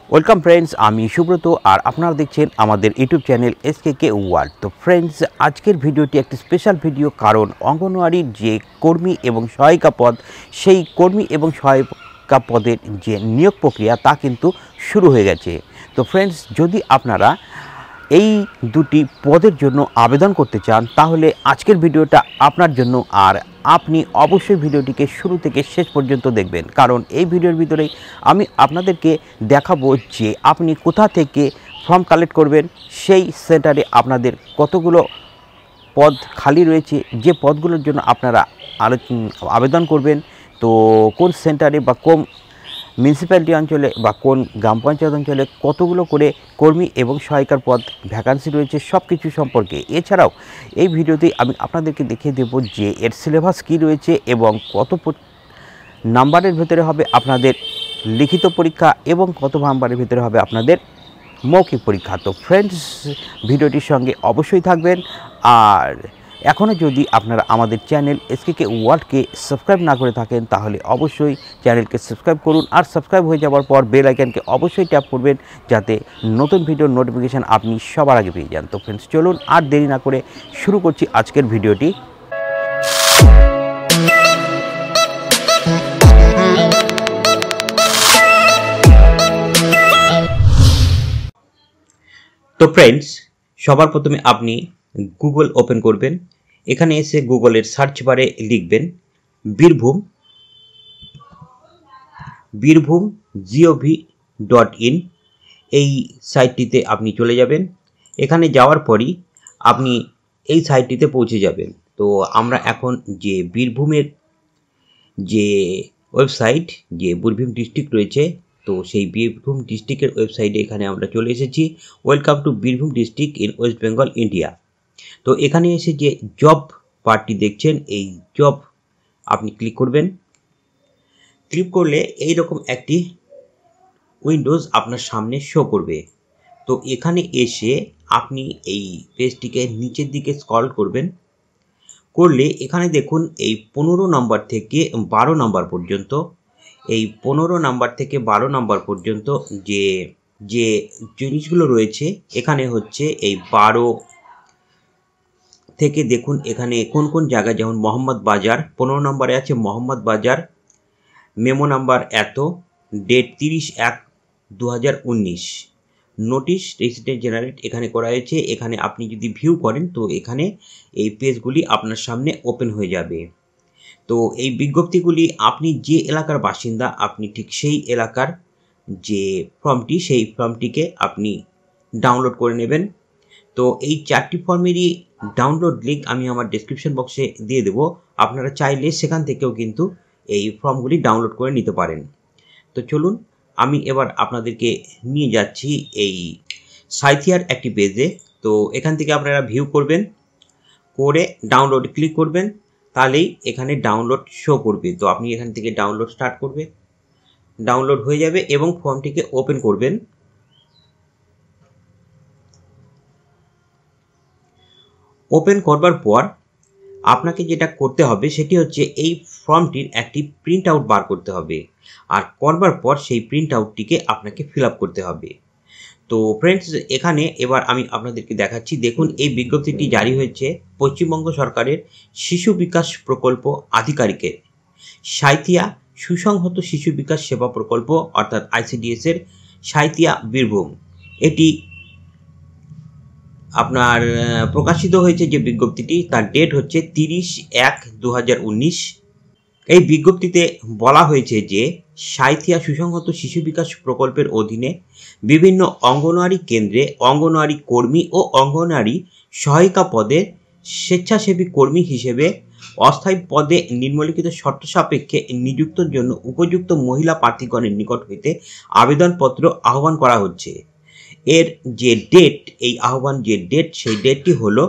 Welcome friends, আমি সুব্রত আর আপনারা দেখছেন আমাদের ইউটিউব চ্যানেল SKK ওয়ার্ল্ড। তো ফ্রেন্ডস, আজকের ভিডিওটি একটি স্পেশাল ভিডিও, কারণ অঙ্গনওয়াড়ির যে কর্মী এবং সহায়িকা পদ, সেই কর্মী এবং সহায়িকা পদের যে নিয়োগ প্রক্রিয়া তা কিন্তু শুরু হয়ে গেছে। তো ফ্রেন্ডস, যদি আপনারা এই দুটি পদের জন্য আবেদন করতে চান তাহলে আজকের ভিডিওটা আপনার জন্য, আর আপনি অবশ্যই ভিডিওটিকে শুরু থেকে শেষ পর্যন্ত দেখবেন, কারণ এই ভিডিওর ভিতরেই আমি আপনাদেরকে দেখাবো যে আপনি কোথা থেকে ফর্ম কালেক্ট করবেন, সেই সেন্টারে আপনাদের কতগুলো পদ খালি রয়েছে, যে পদগুলোর জন্য আপনারা আবেদন করবেন, তো কোন সেন্টারে বা কোন মিউনিসিপ্যালিটি অঞ্চলে বা কোন গ্রাম পঞ্চায়েত অঞ্চলে কতগুলো করে কর্মী এবং সহায়িকার পদ ভ্যাকান্সি রয়েছে, সব কিছু সম্পর্কে। এছাড়াও এই ভিডিওতে আমি আপনাদেরকে দেখিয়ে দেব যে এর সিলেবাস কী রয়েছে এবং কত নাম্বারের ভেতরে হবে আপনাদের লিখিত পরীক্ষা এবং কত নাম্বারের ভেতরে হবে আপনাদের মৌখিক পরীক্ষা। তো ফ্রেন্ডস, ভিডিওটির সঙ্গে অবশ্যই থাকবেন। আর এখনও যদি আপনারা আমাদের চ্যানেল SKK ওয়ার্ল্ডকে সাবস্ক্রাইব না করে থাকেন তাহলে অবশ্যই চ্যানেলকে সাবস্ক্রাইব করুন, আর সাবস্ক্রাইব হয়ে যাওয়ার পর বেল আইকনকে অবশ্যই ট্যাপ করবেন যাতে নতুন ভিডিওর নোটিফিকেশান আপনি সবার আগে পেয়ে যান। তো ফ্রেন্ডস, চলুন আর দেরি না করে শুরু করছি আজকের ভিডিওটি। তো ফ্রেন্ডস, সবার প্রথমে আপনি গুগল ওপেন করবেন। এখানে এসে গুগলের সার্চ বারে লিখবেন বীরভূম gov.in। এই সাইটটিতে আপনি চলে যাবেন। এখানে যাওয়ার পরই আপনি এই সাইটটিতে পৌঁছে যাবেন। তো আমরা এখন যে বীরভূমের যে ওয়েবসাইট, যে বীরভূম ডিস্ট্রিক্ট রয়েছে, তো সেই বীরভূম ডিস্ট্রিক্টের ওয়েবসাইটে এখানে আমরা চলে এসেছি। Welcome to Birbhum district in West Bengal, India. তো এখানে এসে যে জব পার্টটি দেখছেন, এই জব আপনি ক্লিক করবেন। ক্লিক করলে এই রকম একটি উইন্ডোজ আপনার সামনে শো করবে। তো এখানে এসে আপনি এই পেজটিকে নিচের দিকে স্ক্রল করবেন। করলে এখানে দেখুন এই 15 নম্বর থেকে 12 নম্বর পর্যন্ত, এই 15 নম্বর থেকে 12 নম্বর পর্যন্ত যে যে জিনিসগুলো রয়েছে, এখানে হচ্ছে এই 12 থেকে দেখুন এখানে কোন কোন জায়গায়, যেমন মোহাম্মদ বাজার 15 নম্বরে আছে, মোহাম্মদ বাজার, মেমো নাম্বার এত, ডেট 30/1/2019, নোটিশ রেসিডেন্ট জেনারেট এখানে করা হয়েছে। এখানে আপনি যদি ভিউ করেন তো এখানে এই পেজগুলি আপনার সামনে ওপেন হয়ে যাবে। তো এই বিজ্ঞপ্তিগুলি আপনি যে এলাকার বাসিন্দা, আপনি ঠিক সেই এলাকার যে ফর্মটি, সেই ফর্মটিকে আপনি ডাউনলোড করে নেবেন। তো এই 4টি ফর্মেরই ডাউনলোড লিঙ্ক আমি আমার ডেসক্রিপশন বক্সে দিয়ে দেবো। আপনারা চাইলে সেখান থেকেও কিন্তু এই ফর্মগুলি ডাউনলোড করে নিতে পারেন। তো চলুন, আমি এবার আপনাদেরকে নিয়ে যাচ্ছি এই সাইথিয়ার একটি পেজে। তো এখান থেকে আপনারা ভিউ করবেন, করে ডাউনলোড ক্লিক করবেন, তাহলেই এখানে ডাউনলোড শো করবে। তো আপনি এখান থেকে ডাউনলোড স্টার্ট করবে, ডাউনলোড হয়ে যাবে এবং ফর্মটিকে ওপেন করবেন। ওপেন করবার পর আপনাকে যেটা করতে হবে সেটি হচ্ছে এই ফর্মটির একটি প্রিন্ট আউট বার করতে হবে, আর করবার পর সেই প্রিন্ট আউটটিকে আপনাকে ফিল আপ করতে হবে। তো ফ্রেন্ডস, এখানে এবার আমি আপনাদেরকে দেখাচ্ছি। দেখুন, এই বিজ্ঞপ্তিটি জারি হয়েছে পশ্চিমবঙ্গ সরকারের শিশু বিকাশ প্রকল্প আধিকারিকের সাঁইথিয়া সুসংহত শিশু বিকাশ সেবা প্রকল্প, অর্থাৎ ICDS এর সাঁইথিয়া বীরভূম। এটি আপনার প্রকাশিত হয়েছে যে বিজ্ঞপ্তিটি, তার ডেট হচ্ছে 30/1/2019। এই বিজ্ঞপ্তিতে বলা হয়েছে যে সাঁইথিয়া সুসংহত শিশু বিকাশ প্রকল্পের অধীনে বিভিন্ন অঙ্গনওয়াড়ি কেন্দ্রে অঙ্গনওয়াড়ি কর্মী ও অঙ্গনওয়াড়ি সহায়িকা পদে স্বেচ্ছাসেবী কর্মী হিসেবে অস্থায়ী পদে নিম্নলিখিত শর্ত সাপেক্ষে নিযুক্তির জন্য উপযুক্ত মহিলা প্রার্থীগণের নিকট হইতে আবেদনপত্র আহ্বান করা হচ্ছে। এর যে ডেট, এই আহ্বান যে ডেট, সেই ডেটটি হলো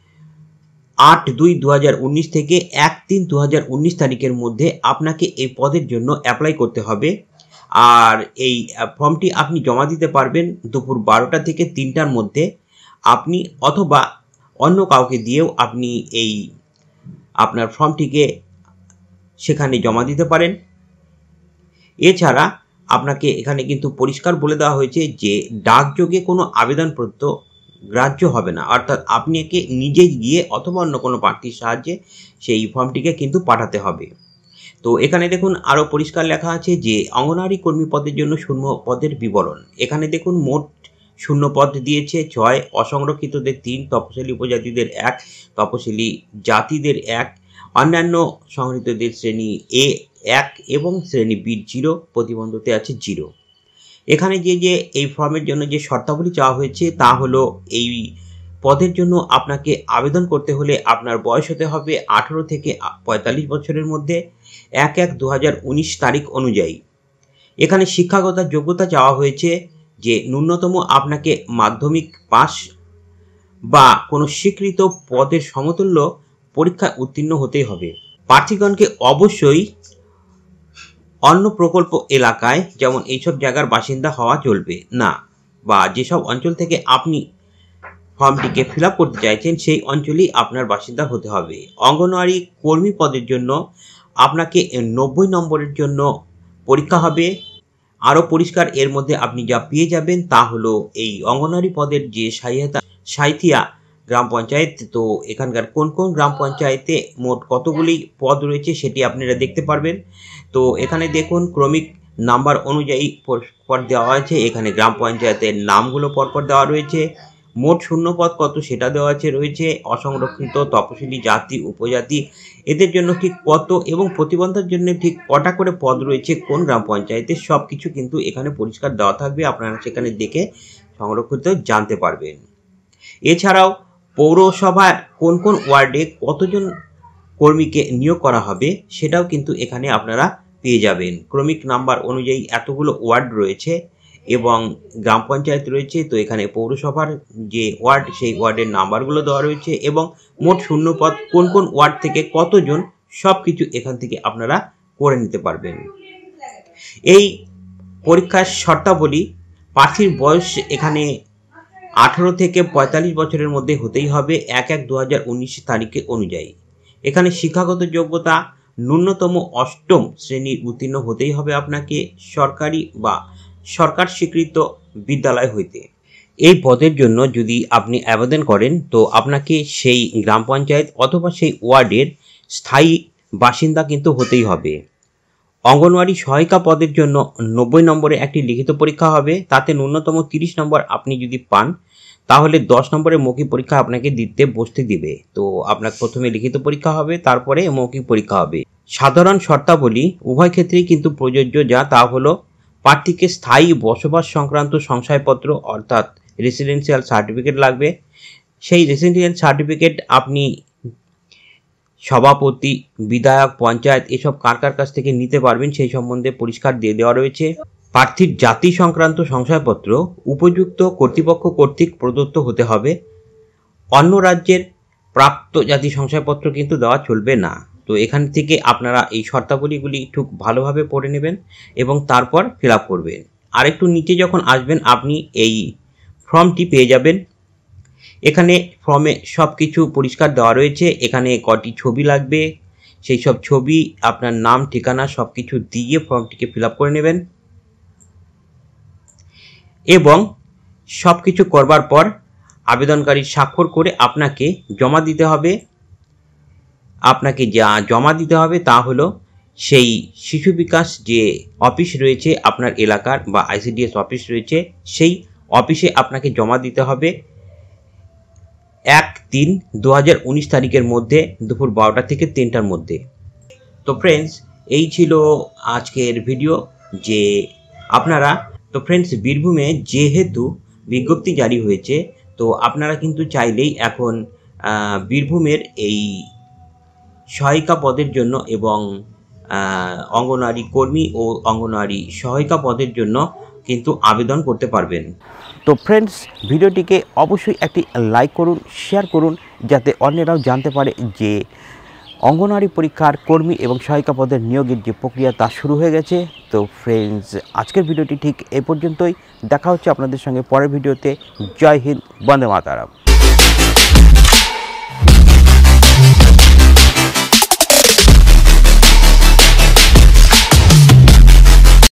8/2/2019 থেকে 1/3/2019 তারিখের মধ্যে আপনাকে এই পদের জন্য অ্যাপ্লাই করতে হবে। আর এই ফর্মটি আপনি জমা দিতে পারবেন দুপুর 12টা থেকে 3টার মধ্যে। আপনি অথবা অন্য কাউকে দিয়েও আপনি এই আপনার ফর্মটিকে সেখানে জমা দিতে পারেন। এছাড়া আপনাকে এখানে কিন্তু পরিষ্কার বলে দেওয়া হয়েছে যে ডাকযোগে কোনো আবেদনপত্র গ্রাহ্য হবে না, অর্থাৎ আপনাকে নিজে গিয়ে অথবা অন্য কোনো প্রার্থীর সাহায্যে সেই ফর্মটিকে কিন্তু পাঠাতে হবে। তো এখানে দেখুন আরও পরিষ্কার লেখা আছে যে অঙ্গনওয়াড়ি কর্মী পদের জন্য শূন্য পদের বিবরণ। এখানে দেখুন মোট শূন্য পদ দিয়েছে 6, অসংরক্ষিতদের 3, তপশিলি উপজাতিদের 1, তপশিলি জাতিদের 1, অন্যান্য সংরক্ষিতদের শ্রেণী এ 1 এবং শ্রেণী বি 0, প্রতিবন্ধতে আছে 0। এখানে যে এই ফর্মের জন্য যে শর্তাবলী চাওয়া হয়েছে তা হলো এই পদের জন্য আপনাকে আবেদন করতে হলে আপনার বয়স হতে হবে 18 থেকে 45 বছরের মধ্যে 1/1/2019 তারিখ অনুযায়ী। এখানে শিক্ষাগত যোগ্যতা চাওয়া হয়েছে যে ন্যূনতম আপনাকে মাধ্যমিক পাস বা কোনো স্বীকৃত পদের সমতুল্য পরীক্ষায় উত্তীর্ণ হতেই হবে। প্রার্থীগণকে অবশ্যই অন্য প্রকল্প এলাকায় যেমন এইসব জায়গার বাসিন্দা হওয়া চলবে না, বা যেসব অঞ্চল থেকে আপনি ফর্মটিকে ফিল আপ করতে চাইছেন সেই অঞ্চলেই আপনার বাসিন্দা হতে হবে। অঙ্গনওয়াড়ি কর্মী পদের জন্য আপনাকে 90 নম্বরের জন্য পরীক্ষা হবে। আরও পরিষ্কার এর মধ্যে আপনি যা পেয়ে যাবেন তা হলো এই অঙ্গনওয়াড়ি পদের যে সাঁইথিয়া গ্রাম পঞ্চায়েত, তো এখানকার কোন কোন গ্রাম পঞ্চায়েতে মোট কতগুলি পদ রয়েছে সেটি আপনারা দেখতে পারবেন। তো এখানে দেখুন ক্রমিক নাম্বার অনুযায়ী পরপর দেওয়া আছে, এখানে গ্রাম পঞ্চায়েতের নামগুলো পরপর দেওয়া রয়েছে, মোট শূন্য পদ কত সেটা দেওয়া আছে রয়েছে, অসংরক্ষিত তপশিলি জাতি উপজাতি এদের জন্য ঠিক কত এবং প্রতিবন্ধের জন্য ঠিক কটা করে পদ রয়েছে কোন গ্রাম পঞ্চায়েতে, সব কিছু কিন্তু এখানে পরিষ্কার দেওয়া থাকবে, আপনারা সেখানে দেখে সংরক্ষিত জানতে পারবেন। এছাড়াও পৌরসভার কোন কোন ওয়ার্ডে কতজন কর্মীকে নিয়োগ করা হবে সেটাও কিন্তু এখানে আপনারা পেয়ে যাবেন। ক্রমিক নাম্বার অনুযায়ী এতগুলো ওয়ার্ড রয়েছে এবং গ্রাম পঞ্চায়েত রয়েছে, তো এখানে পৌরসভার যে ওয়ার্ড সেই ওয়ার্ডের নাম্বারগুলো দেওয়া রয়েছে এবং মোট শূন্য পদ কোন কোন ওয়ার্ড থেকে কতজন সব কিছু এখান থেকে আপনারা করে নিতে পারবেন। এই পরীক্ষার শর্তাবলী প্রার্থীর বয়স এখানে 18 থেকে 45 বছরের মধ্যে হতেই হবে 1/1/2019 তারিখে অনুযায়ী। এখানে শিক্ষাগত যোগ্যতা ন্যূনতম 8ম শ্রেণীর উত্তীর্ণ হতেই হবে আপনাকে সরকারি বা সরকার স্বীকৃত বিদ্যালয় হইতে। এই পদের জন্য যদি আপনি আবেদন করেন তো আপনাকে সেই গ্রাম পঞ্চায়েত অথবা সেই ওয়ার্ডের স্থায়ী বাসিন্দা কিন্তু হতেই হবে। অঙ্গনওয়াড়ি সহায়িকা পদের জন্য 90 নম্বরে একটি লিখিত পরীক্ষা হবে, তাতে ন্যূনতম 30 নম্বর আপনি যদি পান তাহলে 10 নম্বরের মৌখিক পরীক্ষা আপনাকে বসতে দিবে। তো আপনার প্রথমে লিখিত পরীক্ষা হবে, তারপরে মৌখিক পরীক্ষা হবে। সাধারণ শর্তাবলী উভয় ক্ষেত্রেই কিন্তু প্রযোজ্য, যা তা হলো প্রার্থীকে স্থায়ী বসবাস সংক্রান্ত শংসাপত্র অর্থাৎ রেসিডেন্সিয়াল সার্টিফিকেট লাগবে। সেই রেসিডেন্সিয়াল সার্টিফিকেট আপনি সভাপতি, বিধায়ক, পঞ্চায়েত এসব কার কাছ থেকে নিতে পারবেন সেই সম্বন্ধে পরিষ্কার দিয়ে দেওয়া রয়েছে। প্রার্থীর জাতি সংক্রান্ত শংসাপত্র উপযুক্ত কর্তৃপক্ষ কর্তৃক প্রদত্ত হতে হবে। অন্য রাজ্যের প্রাপ্ত জাতি শংসাপত্র কিন্তু দেওয়া চলবে না। তো এখান থেকে আপনারা এই শর্তাবলীগুলি একটু ভালোভাবে পড়ে নেবেন এবং তারপর ফিল আপ করবেন। আর একটু নিচে যখন আসবেন আপনি এই ফর্মটি পেয়ে যাবেন। এখানে ফর্মে সব কিছু পরিষ্কার দেওয়া রয়েছে, এখানে কটি ছবি লাগবে সেই সব ছবি, আপনার নাম, ঠিকানা সব কিছু দিয়ে ফর্মটিকে ফিল আপ করে নেবেন এবং সব কিছু করবার পর আবেদনকারীর স্বাক্ষর করে আপনাকে জমা দিতে হবে। আপনাকে যা জমা দিতে হবে তা হলো সেই শিশু বিকাশ যে অফিস রয়েছে আপনার এলাকার বা ICDS অফিস রয়েছে সেই অফিসে আপনাকে জমা দিতে হবে 1/3/2019 তারিখের মধ্যে দুপুর 12টা থেকে 3টার মধ্যে। তো ফ্রেন্ডস এই ছিল আজকের ভিডিও যে আপনারা, তো ফ্রেন্ডস বীরভূমে যেহেতু বিজ্ঞপ্তি জারি হয়েছে তো আপনারা কিন্তু চাইলেই এখন বীরভূমের এই সহায়িকা পদের জন্য এবং অঙ্গনওয়াড়ি কর্মী ও অঙ্গনওয়াড়ি সহায়িকা পদের জন্য কিন্তু আবেদন করতে পারবেন। তো ফ্রেন্ডস ভিডিওটিকে অবশ্যই একটি লাইক করুন, শেয়ার করুন যাতে অন্যরাও জানতে পারে যে অঙ্গনওয়াড়ি পরীক্ষার কর্মী এবং সহায়িকা পদের নিয়োগের যে প্রক্রিয়া তা শুরু হয়ে গেছে। তো ফ্রেন্ডস আজকের ভিডিওটি ঠিক এই পর্যন্তই, দেখা হচ্ছে আপনাদের সঙ্গে পরের ভিডিওতে। জয় হিন্দ, বন্দে মাতরম।